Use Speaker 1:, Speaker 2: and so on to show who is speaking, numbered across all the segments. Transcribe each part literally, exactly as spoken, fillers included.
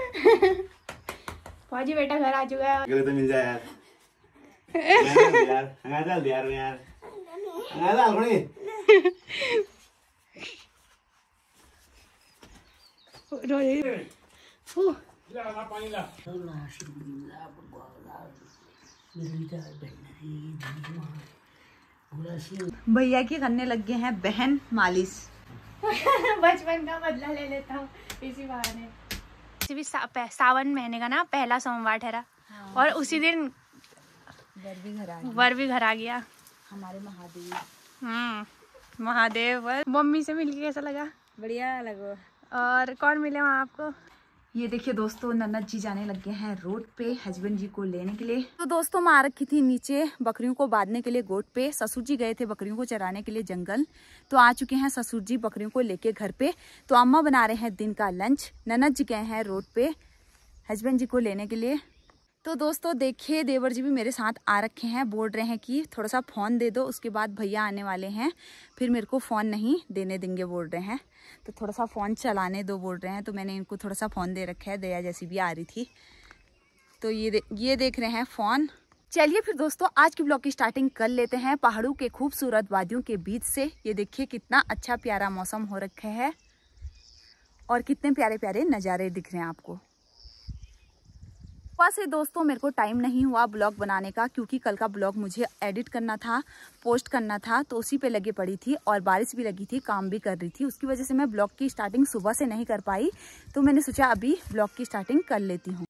Speaker 1: फौजी बेटा घर आ चुका है।
Speaker 2: तो मिल जाए यार यार अंगादा यार में यार अंगादा अलगुनी
Speaker 1: रो रे फू
Speaker 3: ला पानी ला
Speaker 4: भैया की करने लग गए हैं बहन मालिश।
Speaker 1: बचपन का बदला ले लेता हूँ इसी बहाने। भी सा, सावन महीने का ना पहला सोमवार ठहरा। हाँ। और उसी दिन
Speaker 4: वर भी घर आ गया
Speaker 1: वर भी घर आ गया
Speaker 4: हमारे महादेव।
Speaker 1: हम्म महादेव। मम्मी से मिलके कैसा लगा?
Speaker 4: बढ़िया लगो।
Speaker 1: और कौन मिले वहाँ आपको?
Speaker 4: ये देखिए दोस्तों, नन्नत जी जाने लगे हैं रोड पे हस्बैंड जी को लेने के लिए। तो दोस्तों मैं आ रखी थी नीचे बकरियों को बांधने के लिए गोट पे। ससुर जी गए थे बकरियों को चराने के लिए जंगल, तो आ चुके हैं ससुर जी बकरियों को लेके घर पे। तो अम्मा बना रहे हैं दिन का लंच। नन्नत जी गए हैं रोड पे हस्बैंड जी को लेने के लिए। तो दोस्तों देखिए देवर जी भी मेरे साथ आ रखे हैं। बोल रहे हैं कि थोड़ा सा फ़ोन दे दो, उसके बाद भैया आने वाले हैं, फिर मेरे को फ़ोन नहीं देने देंगे बोल रहे हैं। तो थोड़ा सा फ़ोन चलाने दो बोल रहे हैं। तो मैंने इनको थोड़ा सा फ़ोन दे रखा है। दया जैसी भी आ रही थी तो ये दे, ये देख रहे हैं फ़ोन। चलिए फिर दोस्तों आज की ब्लॉग की स्टार्टिंग कर लेते हैं पहाड़ों के खूबसूरत वादियों के बीच से। ये देखिए कितना अच्छा प्यारा मौसम हो रखा है और कितने प्यारे प्यारे नज़ारे दिख रहे हैं आपको। वैसे दोस्तों मेरे को टाइम नहीं हुआ ब्लॉग बनाने का, क्योंकि कल का ब्लॉग मुझे एडिट करना था, पोस्ट करना था, तो उसी पे लगे पड़ी थी और बारिश भी लगी थी, काम भी कर रही थी। उसकी वजह से मैं ब्लॉग की स्टार्टिंग सुबह से नहीं कर पाई। तो मैंने सोचा अभी ब्लॉग की स्टार्टिंग कर लेती हूँ।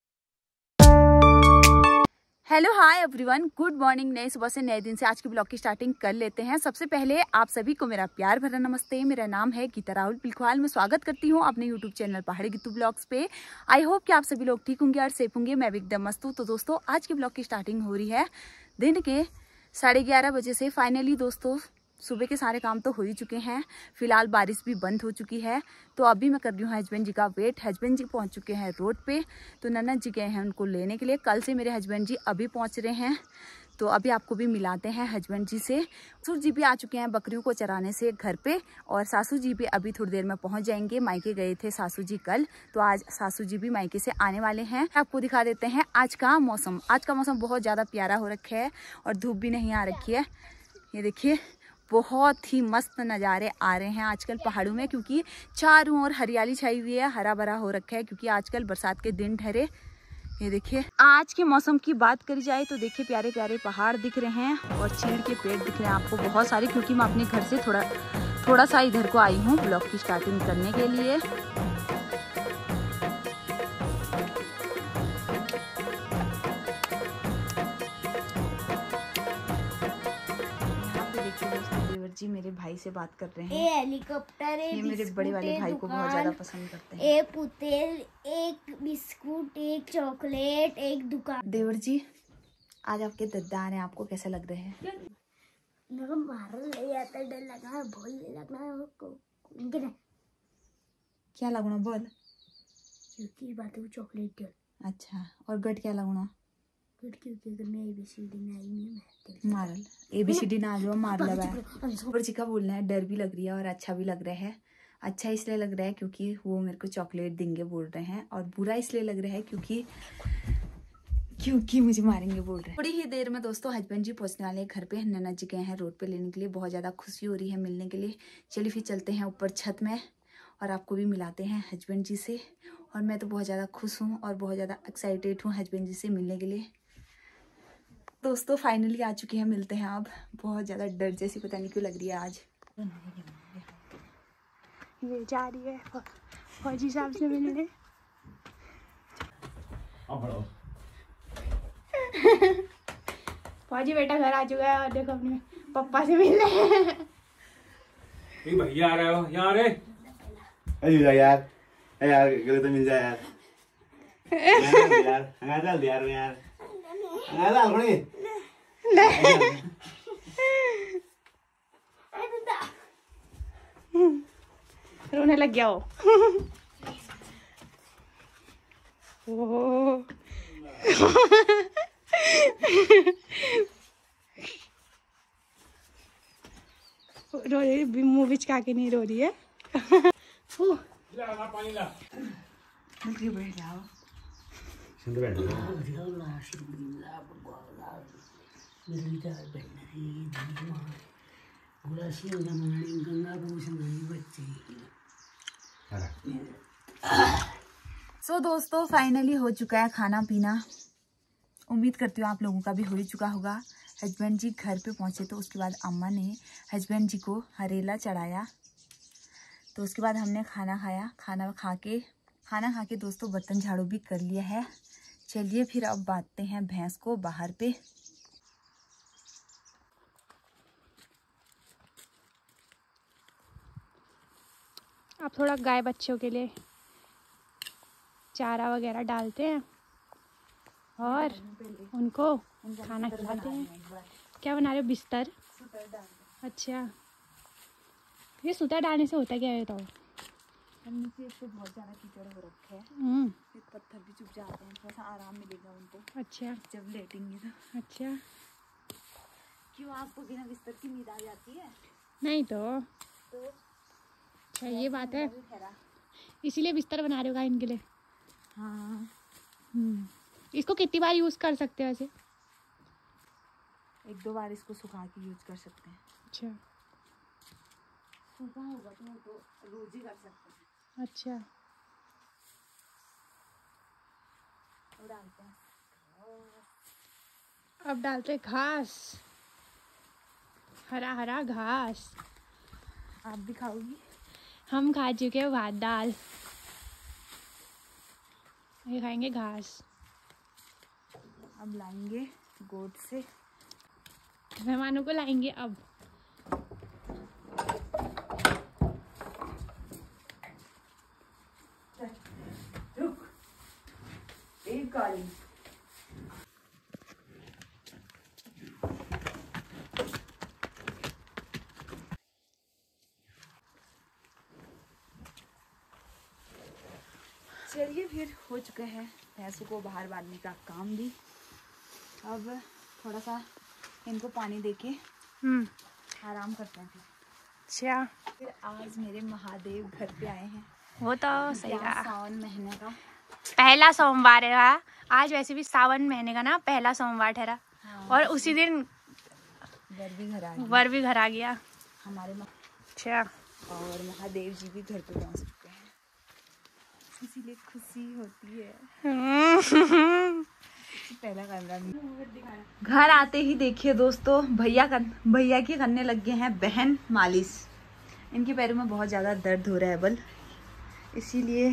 Speaker 4: Hello hi everyone, good morning. नए सुबह से नए दिन से आज की ब्लॉग की स्टार्टिंग कर लेते हैं। सबसे पहले आप सभी को मेरा प्यार भरा नमस्ते। मेरा नाम है गीता राहुल पिलखवाल। मैं स्वागत करती हूँ अपने यूट्यूब चैनल पहाड़ी गीतू ब्लॉग्स पे। आई होप कि आप सभी लोग ठीक होंगे और सेफ होंगे। मैं भी एकदम मस्त हूँ। तो दोस्तों आज की ब्लॉग की स्टार्टिंग हो रही है दिन के साढ़े ग्यारह बजे से। फाइनली दोस्तों सुबह के सारे काम तो हो ही चुके हैं। फिलहाल बारिश भी बंद हो चुकी है। तो अभी मैं कर रही हूँ हस्बैंड जी का वेट। हस्बैंड जी पहुँच चुके हैं रोड पे। तो नन्नत जी गए हैं उनको लेने के लिए। कल से मेरे हस्बैंड जी अभी पहुँच रहे हैं। तो अभी आपको भी मिलाते हैं हस्बैंड जी से। ससुर जी भी आ चुके हैं बकरियों को चराने से घर पे, और सासू जी भी अभी थोड़ी देर में पहुंच जाएंगे। मायके गए थे सासू जी कल, तो आज सासू जी भी मायके से आने वाले हैं। आपको दिखा देते हैं आज का मौसम। आज का मौसम बहुत ज़्यादा प्यारा हो रखा है और धूप भी नहीं आ रखी है। ये देखिए बहुत ही मस्त नज़ारे आ रहे हैं आजकल पहाड़ों में, क्योंकि चारों ओर हरियाली छाई हुई है, हरा भरा हो रखा है, क्योंकि आजकल बरसात के दिन ठहरे। ये देखिए आज के मौसम की बात करी जाए तो देखिए प्यारे प्यारे पहाड़ दिख रहे हैं और चीड़ के पेड़ दिख रहे हैं आपको बहुत सारे, क्योंकि मैं अपने घर से थोड़ा थोड़ा सा इधर को आई हूँ ब्लॉग की स्टार्टिंग करने के लिए। जी मेरे भाई से बात कर रहे हैं।
Speaker 5: ए हेलीकॉप्टर,
Speaker 4: ये मेरे बड़े वाले भाई को बहुत ज्यादा पसंद करते हैं।
Speaker 5: एक पुतेल, एक बिस्कुट, एक चॉकलेट, एक दुकान।
Speaker 4: देवर जी आज आपके दद्दा आ रहे हैं, आपको कैसे लग रहे हैं?
Speaker 5: मेरे को मारने नहीं आता, डर लगा है, भूल लगना है को।
Speaker 4: क्या लगना बोल?
Speaker 5: क्योंकि बात है वो चॉकलेट दे।
Speaker 4: अच्छा, और गट क्या लगना? मारल एबीसीडी ना जो मार लगा है। और जी का बोलना है, डर भी लग रही है और अच्छा भी लग रहा है। अच्छा इसलिए लग रहा है क्योंकि वो मेरे को चॉकलेट देंगे बोल रहे हैं, और बुरा इसलिए लग रहा है क्योंकि क्योंकि मुझे मारेंगे बोल रहे हैं। थोड़ी ही देर में दोस्तों हस्बैंड जी पहुंचने वाले हैं घर पे। नन्नत जी गए हैं रोड पे लेने के लिए। बहुत ज़्यादा खुशी हो रही है मिलने के लिए। चलिए फिर चलते हैं ऊपर छत में और आपको भी मिलाते हैं हस्बैंड जी से। और मैं तो बहुत ज़्यादा खुश हूँ और बहुत ज़्यादा एक्साइटेड हूँ हस्बैंड जी से मिलने के लिए। दोस्तों फाइनली आ चुके हैं, मिलते हैं अब। बहुत ज़्यादा डर जैसी पता नहीं क्यों लग रही है आज।
Speaker 1: ये जा रही है फौजी साहब से मिलने। फौजी बेटा घर आ चुका है और देखो अपने पापा से मिलने।
Speaker 3: भैया आ रहे हो यहाँ रे?
Speaker 2: अरे यार यार गले तो मिल जाए यार यार अंगादा यार में यार अंगादा अलगुनी
Speaker 1: रोने लग गया वो। ओ रो रही, मुँह बिचका के नहीं रो रही है।
Speaker 3: ला पानी ला।
Speaker 4: बैठ जाओ।
Speaker 2: सुन बैठ जा।
Speaker 4: सो so, दोस्तों फाइनली हो चुका है खाना पीना। उम्मीद करती हूँ आप लोगों का भी हो ही चुका होगा। हस्बैंड जी घर पे पहुँचे तो उसके बाद अम्मा ने हस्बैंड जी को हरेला चढ़ाया, तो उसके बाद हमने खाना खाया। खाना खा के खाना खा के दोस्तों बर्तन झाड़ू भी कर लिया है। चलिए फिर अब बांधते हैं भैंस को बाहर पे।
Speaker 1: अब थोड़ा गाय बच्चों के लिए चारा वगैरह डालते हैं और उनको खाना खिलाते हैं। क्या बना रहे हो? बिस्तर? अच्छा, ये सूता डालने से होता क्या है तो?
Speaker 4: नीचे से बहुत ज़्यादा कीचड़ हो रखे हैं,
Speaker 1: हम्म,
Speaker 4: फिर पत्थर भी चुभ जाते हैं, थोड़ा सा आराम मिलेगा उनको
Speaker 1: अच्छा
Speaker 4: जब लेटेंगे तो।
Speaker 1: अच्छा।
Speaker 4: क्यों आपको बिना बिस्तर की नींद आ जाती है?
Speaker 1: नहीं तो,
Speaker 4: तो
Speaker 1: अच्छा ये बात है,
Speaker 4: ठहरा।
Speaker 1: इसीलिए बिस्तर बना रहे हो गाय इनके लिए।
Speaker 4: हाँ,
Speaker 1: हम्म, इसको कितनी बार यूज़ कर सकते हो वैसे?
Speaker 4: एक दो बार इसको सुखा के यूज कर सकते हैं।
Speaker 1: अच्छा
Speaker 4: सूखा होगा तो तो रोज ही कर सकते हैं।
Speaker 1: अच्छा।
Speaker 4: और डालते हैं
Speaker 1: अब डालते घास, हरा हरा घास।
Speaker 4: आप भी खाओगी?
Speaker 1: हम खा चुके हैं भात दाल, ये खाएंगे घास।
Speaker 4: अब लाएंगे गोद से।
Speaker 1: मेहमानों को लाएंगे अब।
Speaker 4: एक काली चलिए फिर हो चुका है भैंसों को बाहर बांधने का काम भी। अब थोड़ा सा इनको पानी देके
Speaker 1: हम्म,
Speaker 4: आराम करते हैं। फिर
Speaker 1: अच्छा,
Speaker 4: फिर आज मेरे महादेव घर पे आए हैं।
Speaker 1: वो तो सही
Speaker 4: यहाँ
Speaker 1: कहा।
Speaker 4: सावन महीने का
Speaker 1: पहला सोमवार है आज, वैसे भी सावन महीने का ना पहला सोमवार ठहरा।
Speaker 4: हाँ।
Speaker 1: और उसी दिन
Speaker 4: वर भी घर आ गए
Speaker 1: वर भी घर आ गया।
Speaker 4: हमारे महा-
Speaker 1: अच्छा,
Speaker 4: और महादेव जी भी घर पे पहुंच चुके हैं, इसीलिए खुशी होती है। पहला कैमरा घर आते ही देखिए दोस्तों भैया कर भैया की करने लग गए हैं बहन मालिश। इनके पैरों में बहुत ज्यादा दर्द हो रहा है बल, इसीलिए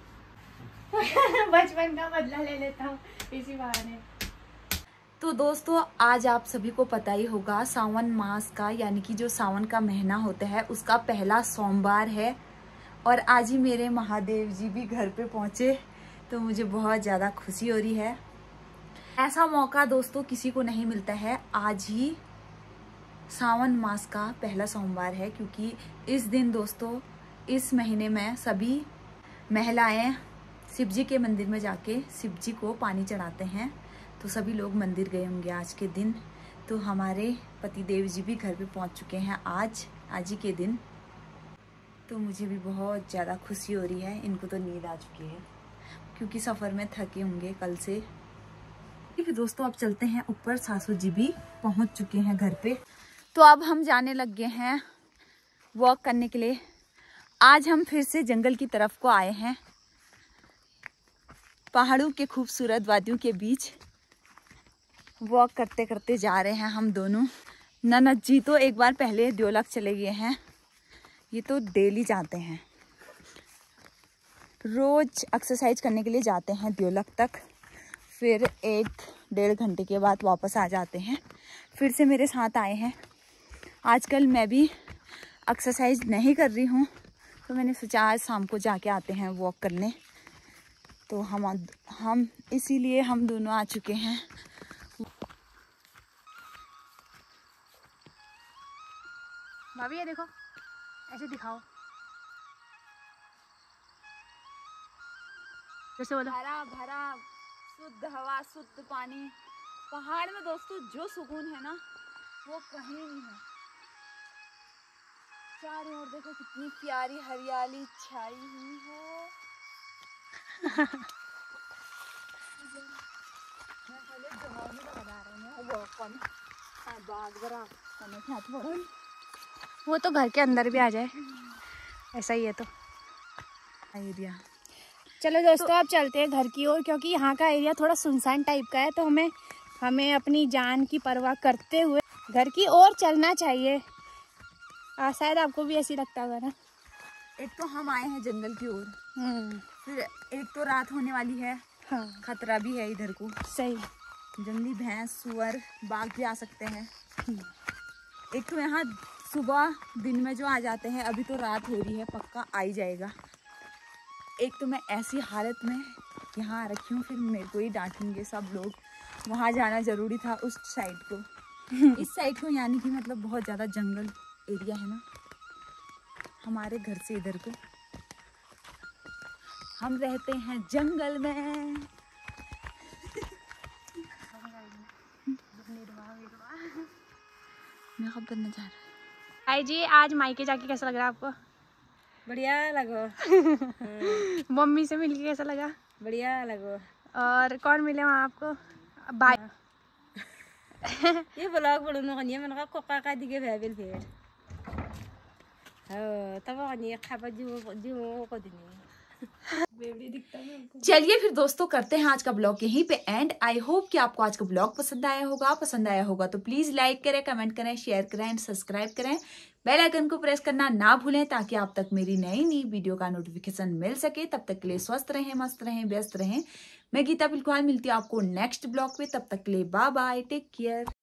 Speaker 1: बचपन का बदला ले लेता हूँ इसी बहाने।
Speaker 4: तो दोस्तों आज आप सभी को पता ही होगा सावन मास का, यानी कि जो सावन का महीना होता है उसका पहला सोमवार है। और आज ही मेरे महादेव जी भी घर पे पहुंचे, तो मुझे बहुत ज़्यादा खुशी हो रही है। ऐसा मौका दोस्तों किसी को नहीं मिलता है। आज ही सावन मास का पहला सोमवार है, क्योंकि इस दिन दोस्तों इस महीने में सभी महिलाएं शिव जी के मंदिर में जाके शिव जी को पानी चढ़ाते हैं। तो सभी लोग मंदिर गए होंगे आज के दिन। तो हमारे पतिदेव जी भी घर पे पहुंच चुके हैं आज आज ही के दिन। तो मुझे भी बहुत ज़्यादा खुशी हो रही है। इनको तो नींद आ चुकी है क्योंकि सफ़र में थके होंगे कल से। फिर दोस्तों अब चलते हैं ऊपर, सासू जी भी पहुंच चुके हैं घर पे। तो अब हम जाने लग गए हैं वॉक करने के लिए। आज हम फिर से जंगल की तरफ को आए हैं, पहाड़ों के खूबसूरत वादियों के बीच वॉक करते करते जा रहे हैं हम दोनों। ननद जी तो एक बार पहले देवलक चले गए हैं, ये तो डेली जाते हैं, रोज एक्सरसाइज करने के लिए जाते हैं देवलक तक। फिर एक डेढ़ घंटे के बाद वापस आ जाते हैं, फिर से मेरे साथ आए हैं। आजकल मैं भी एक्सरसाइज नहीं कर रही हूँ, तो मैंने सोचा आज शाम को जाके आते हैं वॉक करने। तो हम हम इसीलिए हम दोनों आ चुके हैं।
Speaker 1: भाभी ये देखो, ऐसे दिखाओ, जैसे बोलो।
Speaker 4: हरा भरा शुद्ध हवा, शुद्ध पानी। पहाड़ में दोस्तों जो सुकून है ना वो कहीं नहीं है। चारों ओर देखो कितनी प्यारी हरियाली छाई हुई है।
Speaker 1: वो तो घर के अंदर भी आ जाए, ऐसा ही है तो
Speaker 4: एरिया।
Speaker 1: चलो दोस्तों तो, अब चलते हैं घर की ओर, क्योंकि यहाँ का एरिया थोड़ा सुनसान टाइप का है, तो हमें हमें अपनी जान की परवाह करते हुए घर की ओर चलना चाहिए। आ, शायद आपको भी ऐसी लगता होगा ना।
Speaker 4: एक तो हम आए हैं जंगल की ओर, फिर एक तो रात होने वाली है,
Speaker 1: हाँ
Speaker 4: खतरा भी है इधर को।
Speaker 1: सही,
Speaker 4: जंगली भैंस, सुअर, बाघ भी आ सकते हैं। एक तो यहाँ सुबह दिन में जो आ जाते हैं, अभी तो रात हो रही है, पक्का आ ही जाएगा। एक तो मैं ऐसी हालत में यहाँ रखी हूँ, फिर मेरे को ही डांटेंगे सब लोग। वहाँ जाना जरूरी था उस साइड को। इस साइड को यानी कि मतलब बहुत ज़्यादा जंगल एरिया है ना हमारे घर से इधर को। हम रहते हैं जंगल में। मेकअप करना चाह रहा है।
Speaker 1: आई जी, आज मायके जाके कैसा लग रहा है आपको?
Speaker 5: बढ़िया लगो।
Speaker 1: मम्मी से मिलके कैसा लगा?
Speaker 5: बढ़िया लगो।
Speaker 1: और कौन मिले वहाँ आपको? बाय।
Speaker 5: ये ब्लॉग बनने को नहीं मैंने कहा कोका का दिखे भेबिल भेड़। हाँ तब वो नहीं खापा जो जो को दिने।
Speaker 4: चलिए फिर दोस्तों करते हैं आज का ब्लॉग यहीं पे एंड। आई होप कि आपको आज का ब्लॉग पसंद आया होगा। पसंद आया होगा तो प्लीज लाइक करें, कमेंट करें, शेयर करें एंड सब्सक्राइब करें। बेल आइकन को प्रेस करना ना भूलें ताकि आप तक मेरी नई नई वीडियो का नोटिफिकेशन मिल सके। तब तक के लिए स्वस्थ रहें, मस्त रहें, व्यस्त रहें। मैं गीता बिल्कुल मिलती हूँ आपको नेक्स्ट ब्लॉग पे। तब तक के लिए बाय बाय, टेक केयर।